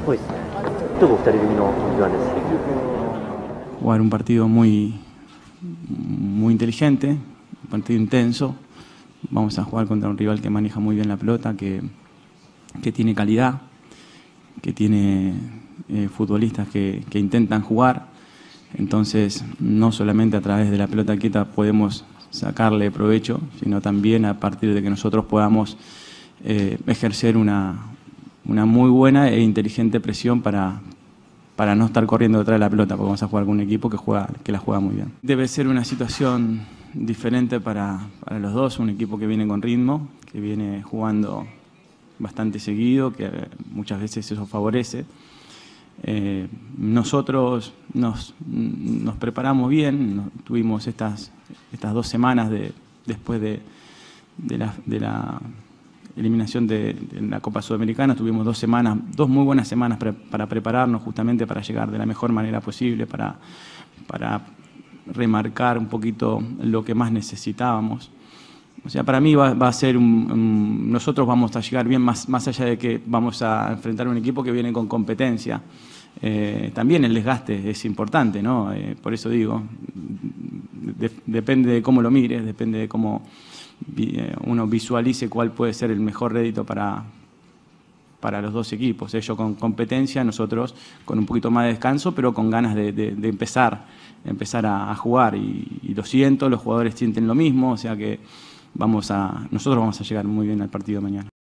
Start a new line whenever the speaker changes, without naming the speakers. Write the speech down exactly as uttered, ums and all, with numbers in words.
Pues, どこふたり組の時間です。
Jugar un partido muy, muy inteligente, un partido intenso. Vamos a jugar contra un rival que maneja muy bien la pelota, que, que tiene calidad, que tiene eh, futbolistas que, que intentan jugar. Entonces, no solamente a través de la pelota quieta podemos sacarle provecho, sino también a partir de que nosotros podamos eh, ejercer una, una muy buena e inteligente presión para, para no estar corriendo detrás de la pelota, porque vamos a jugar con un equipo que, juega, que la juega muy bien. Debe ser una situación diferente para, para los dos, un equipo que viene con ritmo, que viene jugando bastante seguido, que muchas veces eso favorece. Eh, nosotros nos, nos preparamos bien, nos, tuvimos estas, estas dos semanas de, después de, de, la, de la eliminación de, de la Copa Sudamericana, tuvimos dos semanas, dos muy buenas semanas pre, para prepararnos justamente para llegar de la mejor manera posible, para, para remarcar un poquito lo que más necesitábamos. O sea, para mí va, va a ser un, un... Nosotros vamos a llegar bien más, más allá de que vamos a enfrentar un equipo que viene con competencia. Eh, también el desgaste es importante, ¿no? Eh, por eso digo, de, depende de cómo lo mires, depende de cómo eh, uno visualice cuál puede ser el mejor rédito para, para los dos equipos. Ellos con competencia, nosotros con un poquito más de descanso, pero con ganas de, de, de empezar, empezar a, a jugar. Y, y lo siento, los jugadores sienten lo mismo, o sea que... Vamos a, nosotros vamos a llegar muy bien al partido de mañana.